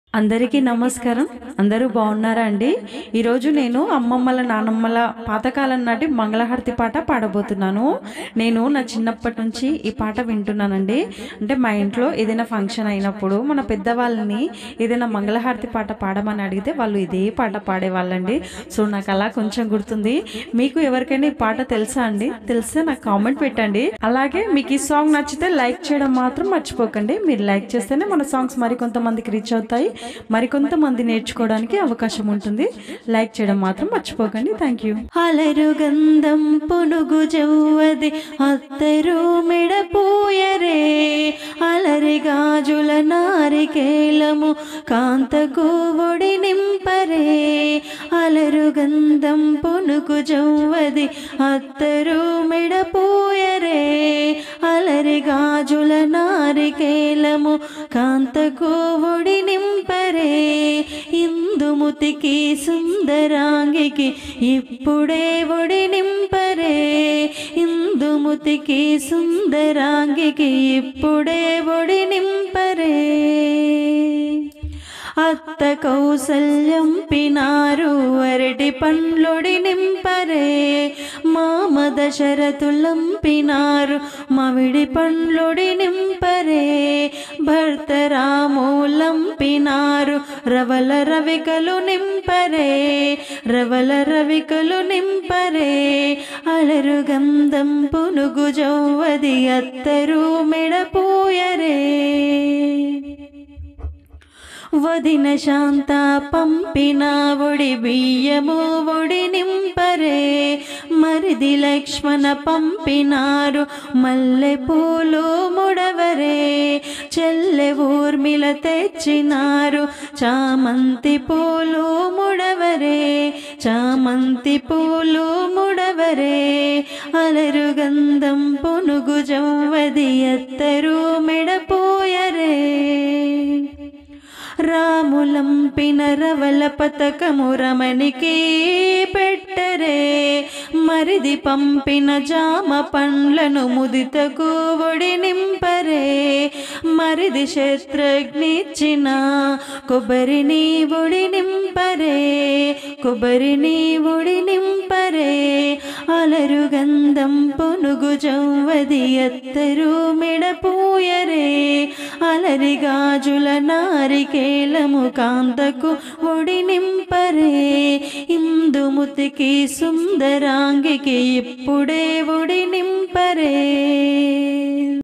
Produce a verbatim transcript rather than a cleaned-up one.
అందరికీ నమస్కారం. అందరూ బాగున్నారా అండి? ఈరోజు నేను అమ్మమ్మల నానమ్మల పాతకాలం నాటి మంగళహారతి పాట పాడబోతున్నాను. నేను నా చిన్నప్పటి నుంచి ఈ పాట వింటున్నానండి. అంటే మా ఇంట్లో ఏదైనా ఫంక్షన్ అయినప్పుడు మన పెద్దవాళ్ళని ఏదైనా మంగళహారతి పాట పాడమని అడిగితే వాళ్ళు ఇదే పాట పాడేవాళ్ళండి. సో నాకు అలా కొంచెం గుర్తుంది. మీకు ఎవరికైనా ఈ పాట తెలుసా అండి? తెలిస్తే నాకు కామెంట్ పెట్టండి. అలాగే మీకు ఈ సాంగ్ నచ్చితే లైక్ చేయడం మాత్రం మర్చిపోకండి. మీరు లైక్ చేస్తేనే మన సాంగ్స్ మరికొంతమందికి రీచ్ అవుతాయి, మరికొంతమంది నేర్చుకోవడానికి అవకాశం ఉంటుంది. లైక్ చేయడం మాత్రం మర్చిపోకండి. Thank you. అలరు గంధం పునుగు జవ్వది అత్తరు మెడపోయరే, అలరి గాజుల నారికేలము కాంతకు ఒడి నింపరే. అలరు గంధం పునుగు జవ్వది అత్తరు మెడపోయరే, అలరి గాజుల నారికేలము కాంతకు ఒడి నింపరే. ఇందుముతికి సుందరాంగికి ఇప్పుడే ఒడి నింపరే, ఇందుముతికి సుందరాంగికి ఇప్పుడే ఒడి నింపరే. అత్త కౌసల్యం పినారు అరటి పండ్లొడి నింపరే, మామ దశరథులంపినారు మామిడి పండ్లొడి నింపరే. భర్త రాములంపినారు రవల రవికలు నింపరే, రవల రవికలు నింపరే. అలరు గంధం పునుగు జవ్వది అత్తరు మెడపోయరే. వదిన శాంత పంపిన ఒడి బియ్యము ఒడి నింపరే, మరిది లక్ష్మణ పంపినారు మల్లె పూలు ముడవరే. చెల్లె ఊర్మిళ తెచ్చినారు చామంతి పూలు ముడవరే, చామంతి పూలు ముడవరే. అలరు గంధం పునుగు జవ్వది అత్తరు మెడపోయరే. రాములంపిన రవల పతకము రమణికి పెట్టరే, మరిది పంపిన జామ పండ్లను ముదితకు ఒడి నింపరే. మరిది శత్రుఘ్నిచ్చిన కొబ్బరిని ఒడి నింపరే, కొబ్బరిని ఒడి నింపరే. అలరు గంధం పునుగు జవ్వది అత్తరు మెడపోయరే, అలరి గాజుల నారికేలము కాంతకు ఒడి నింపరే. ఇందుముతికి సుందరాంగికి ఇప్పుడే ఒడి నింపరే.